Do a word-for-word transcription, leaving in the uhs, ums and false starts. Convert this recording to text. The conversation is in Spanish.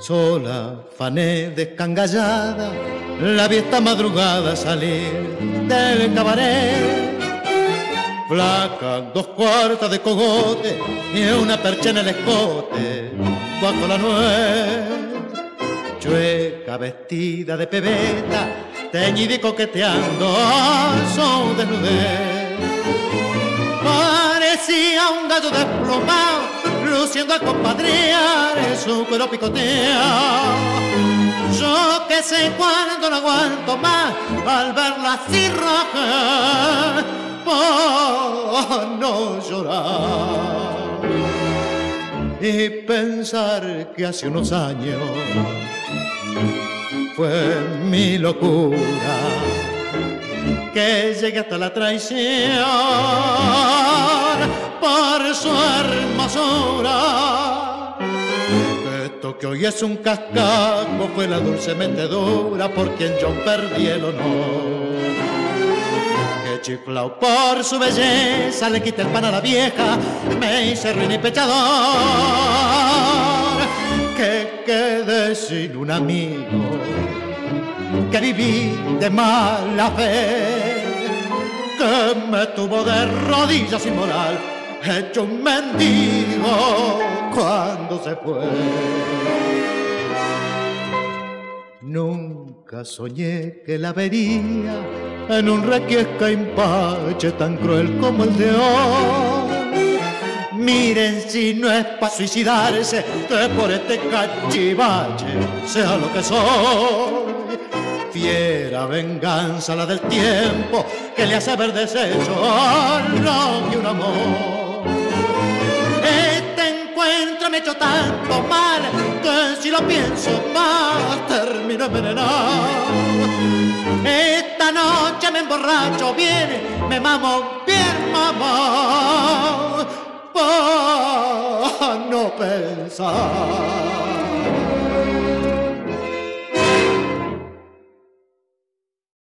sola, fané descangallada, la vi esta madrugada salir del cabaret. Flaca, dos cuartas de cogote y una percha en el escote, bajo la nuez. Chueca, vestida de pebeta, teñida y coqueteando su desnudez. Parecía un gallo desplomado, luciendo a compadrear su cuero picotea. Yo que sé cuándo no aguanto más al verla así roja, por no llorar y pensar que hace unos años fue mi locura que llegué hasta la traición por su hermosura. Esto que hoy es un cascajo fue la dulce metedura por quien yo perdí el honor. Que chiflao por su belleza le quité el pan a la vieja, me hice ruin y pechador. Que quedé sin un amigo, que viví de mala fe, que me tuvo de rodillas sin moral, hecho un mendigo cuando se fue. Nunca soñé que la vería en un requiesca impache tan cruel como el de hoy. Miren si no es para suicidarse, que por este cachivache sea lo que soy. Fiera venganza la del tiempo que le hace haber deshecho no que un amor. Este encuentro me ha hecho tanto mal que si lo pienso más termino envenenado. Esta noche me emborracho bien, me mamo bien mamá, pa' no pensar